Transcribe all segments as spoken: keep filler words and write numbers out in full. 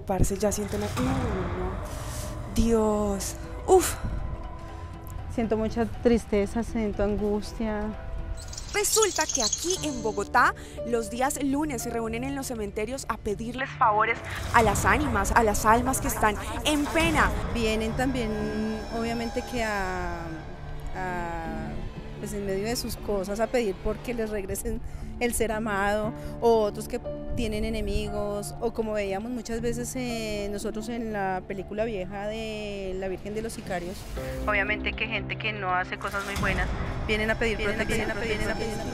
Parce, ya siento la... No, no, no. Dios. Uf. Siento mucha tristeza, siento angustia. Resulta que aquí en Bogotá los días lunes se reúnen en los cementerios a pedirles favores a las ánimas, a las almas que están en pena. Vienen también, obviamente, que a, a pues en medio de sus cosas a pedir porque les regresen el ser amado, o otros que tienen enemigos, o como veíamos muchas veces eh, nosotros en la película vieja de La Virgen de los Sicarios, obviamente que gente que no hace cosas muy buenas vienen a pedir Vienen a protección, pedir, vienen a pedir, vienen a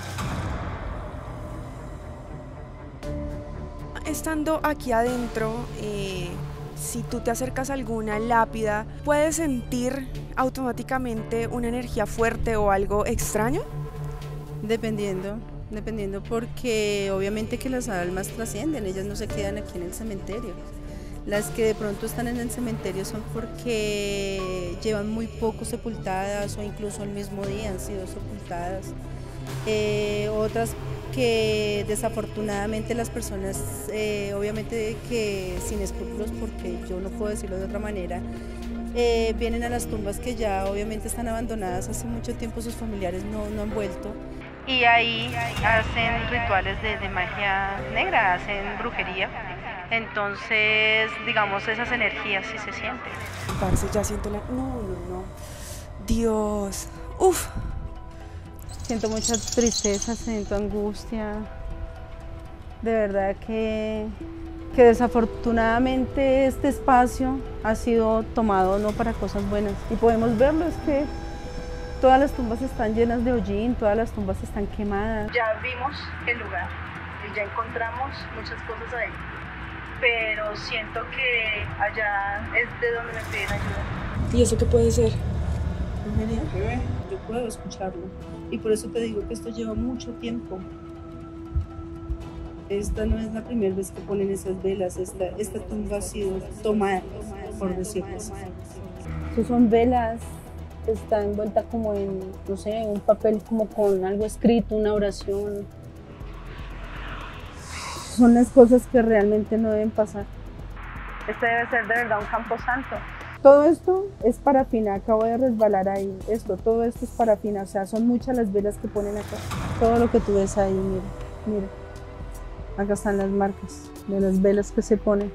protección. Estando aquí adentro, eh, si tú te acercas a alguna lápida, ¿puedes sentir automáticamente una energía fuerte o algo extraño? Dependiendo, dependiendo porque obviamente que las almas trascienden, ellas no se quedan aquí en el cementerio. Las que de pronto están en el cementerio son porque llevan muy poco sepultadas o incluso el mismo día han sido sepultadas. Eh, otras que desafortunadamente las personas, eh, obviamente que sin escrúpulos, porque yo no puedo decirlo de otra manera, eh, vienen a las tumbas que ya obviamente están abandonadas hace mucho tiempo, sus familiares no, no han vuelto. Y ahí hacen rituales de, de magia negra, hacen brujería. Entonces, digamos, esas energías sí se sienten. Parce, ya siento la... No, no, no. Dios. Uf. Siento mucha tristeza, siento angustia. De verdad que, que desafortunadamente este espacio ha sido tomado no para cosas buenas. Y podemos verlo, es que todas las tumbas están llenas de hollín, todas las tumbas están quemadas. Ya vimos el lugar y ya encontramos muchas cosas ahí, pero siento que allá es de donde me piden ayuda. ¿Y eso qué puede ser? Brujería. Yo puedo escucharlo y por eso te digo que esto lleva mucho tiempo. Esta no es la primera vez que ponen esas velas, esta, esta tumba ha sido tomada, por decirlo así. Esas son velas, está envuelta como en, no sé, un papel como con algo escrito, una oración. Son las cosas que realmente no deben pasar. Este debe ser de verdad un campo santo. Todo esto es parafina, acabo de resbalar ahí, esto, todo esto es parafina, o sea, son muchas las velas que ponen acá. Todo lo que tú ves ahí, mira, mira. Acá están las marcas de las velas que se ponen.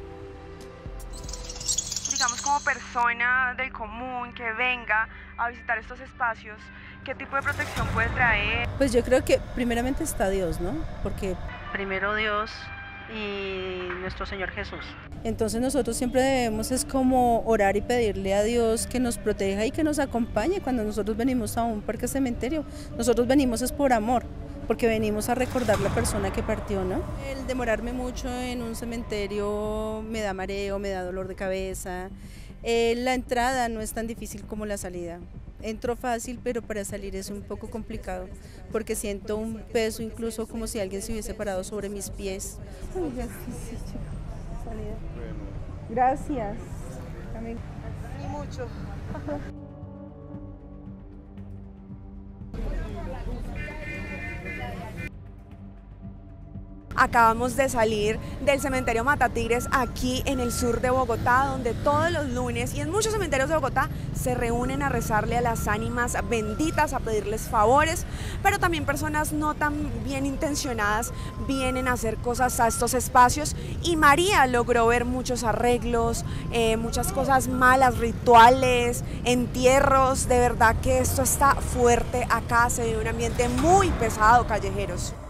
Digamos, como persona del común que venga a visitar estos espacios, ¿qué tipo de protección puede traer? Pues yo creo que primeramente está Dios, ¿no? Porque primero Dios y nuestro Señor Jesús. Entonces nosotros siempre debemos es como orar y pedirle a Dios que nos proteja y que nos acompañe cuando nosotros venimos a un parque cementerio. Nosotros venimos es por amor, porque venimos a recordar la persona que partió, ¿no? El demorarme mucho en un cementerio me da mareo, me da dolor de cabeza. Eh, la entrada no es tan difícil como la salida. Entro fácil, pero para salir es un poco complicado, porque siento un peso incluso como si alguien se hubiese parado sobre mis pies. Ay, ya, sí, sí, chico. Salida. Gracias. Ni mucho. Acabamos de salir del cementerio Matatigres aquí en el sur de Bogotá, donde todos los lunes y en muchos cementerios de Bogotá se reúnen a rezarle a las ánimas benditas, a pedirles favores, pero también personas no tan bien intencionadas vienen a hacer cosas a estos espacios, y María logró ver muchos arreglos, eh, muchas cosas malas, rituales, entierros. De verdad que esto está fuerte acá, se ve un ambiente muy pesado, callejeros.